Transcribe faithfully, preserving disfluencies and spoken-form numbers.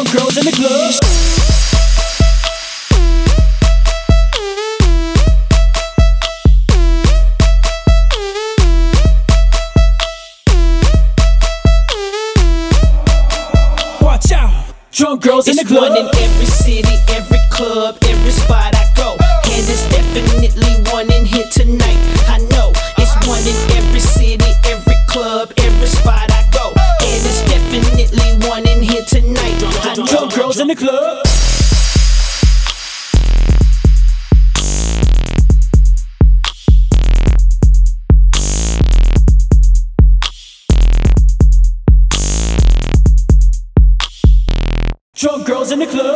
Drunk girls in the club. Watch out. Drunk girls in the club. It's one in every city, every club, every spot I go. And it's definitely one in here tonight. I know it's one in every city, every club, every spot I go. And it's definitely one in here tonight. I know. Drunk girls in the club. Drunk girls in the club.